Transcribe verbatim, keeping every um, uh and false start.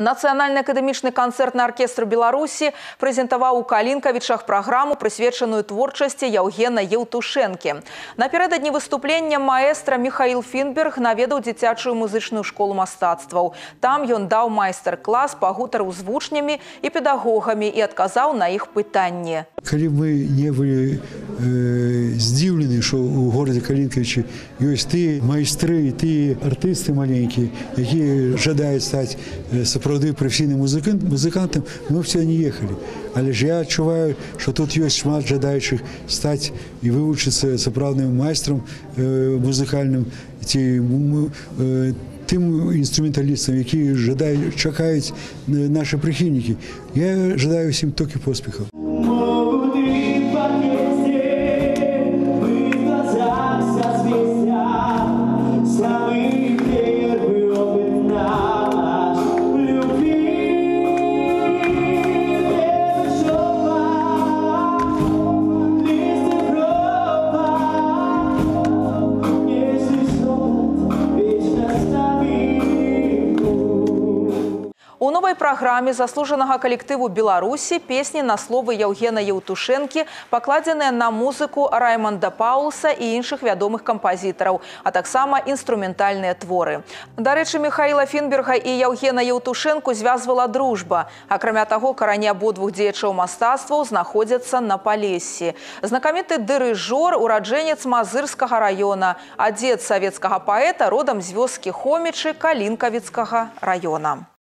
Нацыянальны акадэмічны канцэртны аркестр Беларусі прэзентаваў у Калінкавічах праграму, прысвечаную творчасці Яўгена Еўтушэнкі. Напярэдадні выступлення маэстра Михаил Фінберг наведаў дзіцячую музычную школу мастацтваў. Там ён даў майстар-клас, пагутарыў з вучнямі і педагогамі і адказаў на іх пытанні. Калі мы не былі э, здзіўлены, што ў горадзе Калінкавічы ёсць тыя майстры, тыя артысты маленькія, якія жадаюць стаць сапраўды прафесійным музыкантам, мы все не ехалі. Але ж я адчуваю, што тут ёсць шмат жадаючых стаць і вывучыцца сапраўдным майстрам э, музыкальным ці э, тым інструменталістам, якія жадаюць, чакаюць нашы прыхільнікі. Я жадаю ўсім толькі поспехаў. У новай праграме заслужанага калектыву Беларусі песні на словы Яўгена Еўтушэнкі, пакладзеныя на музыку Райманда Паулса і іншых вядомых кампазітараў, а таксама інструментальныя творы. Дарэчы, Михаила Фінберга і Яўгена Еўтушэнку звязвала дружба. Акрамя таго, карані абодвух дзеячаў мастацтваў знаходзяцца на Палессі. Знакаміты дырыжор, ураджэнец Мазырскага раёна, а дзед савецкага паэта родам з вёскі Хомічы Калінкавіцкага раёна.